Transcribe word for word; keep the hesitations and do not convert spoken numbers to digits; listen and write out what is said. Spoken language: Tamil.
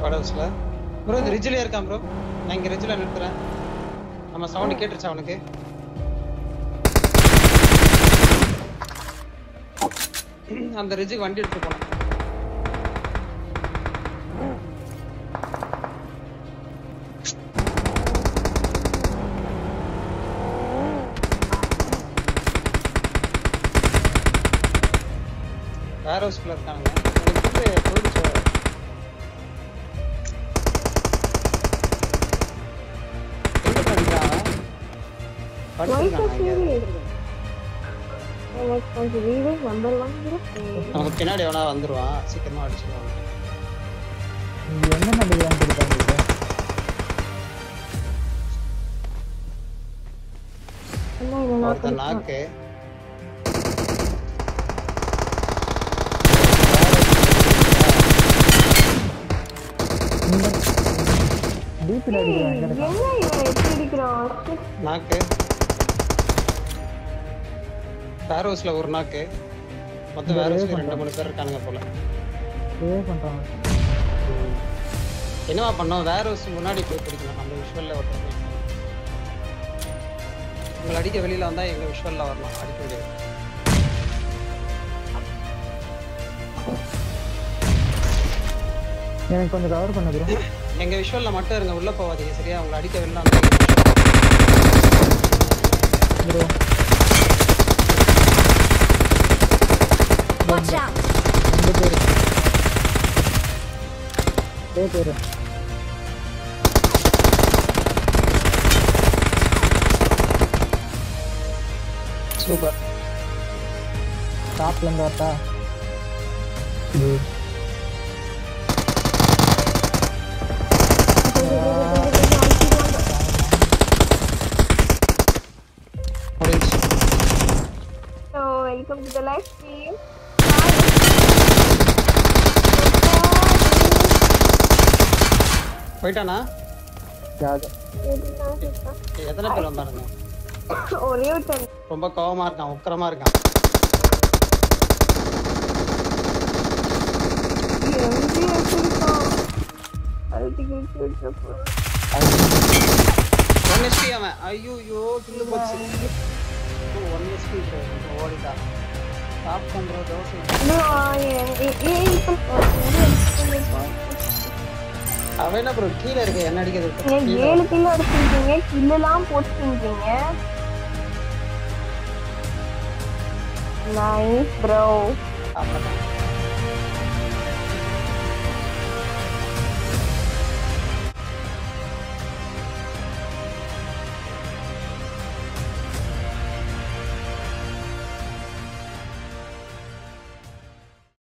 படவுஸ்ல ப்ரோ இந்த ரிட்ஜ்ல இருக்கான் ப்ரோ. நான் இங்க ரிட்ஜ்ல நிறுத்துறேன். நம்ம சவுண்ட் கேட்டுச்சா அவனுக்கு? அந்த ரிட்ஜுக்கு வண்டி எடுத்து போலாம். வேற ஹவுஸ்ல இருக்காங்க. எனக்கு போயிடுச்சு. எங்க பண்ணிட்டான்? படுத்துறான். கொஞ்சம் வீடு நம்பர் ஒன் நமக்கு பின்னாடி எவனா வந்துருவான். சீக்கிரமா அடிச்சுடுவான். இங்க என்ன நடக்குதுன்னு தெரியல. ஒருத்தன் நாக்கு. டீப்ல அடிக்கிறான். என்ன இவன் எப்படி அடிக்கிறான்? நாக்கு. வேர் ஹவுஸ்ல ஒரு நாக்கு. மொத்தம் வேர் ஹவுஸ்ல ரெண்டு மூணு பேர் இருக்கானுங்க போல. சேவ் பண்றாங்க. என்னவா பண்ணோம்? வேர் ஹவுஸ் முன்னாடி போய் பிடிக்கணும். நம்ம விஷுவல்ல ஓட்டணும். உங்களை அடிக்க வெளியில வந்தா எங்க விஷுவல்ல வரணும். அடிக்க முடியாது. எனக்கு கொஞ்சம் கவர் பண்ணு ப்ரோ. எங்க விஷுவல்ல மட்டும் இருங்க. உள்ள போவாதீங்க சரியா? உங்களை அடிக்க வெளியில வந்தா ப்ரோ Watch out. ரெண்டு பேர். ரெண்டு பேர். சூப்பர். டாப்ல இருந்து வரட்டா? So welcome to the live stream. போயிட்டானா? யாரு? எத்தனை பேர் வந்தாருங்க? ஒரே ஒரு ரொம்ப கோவமா இருக்கான். உக்கிரமா இருக்கான். ஒன் எஸ்பி அவன். ஐயோ கில்லு போச்சு. ஒன் எஸ்பி ஓடிட்டான். ஸ்டாப் பண்ற தோசை. அவன் என்ன ப்ரோ கீழே இருக்க என்ன அடிக்கிறது? ஏழு கிலோ அடிச்சிருக்கீங்க. கில்லெல்லாம் போட்டுருக்கீங்க. Nice bro. அப்புறம்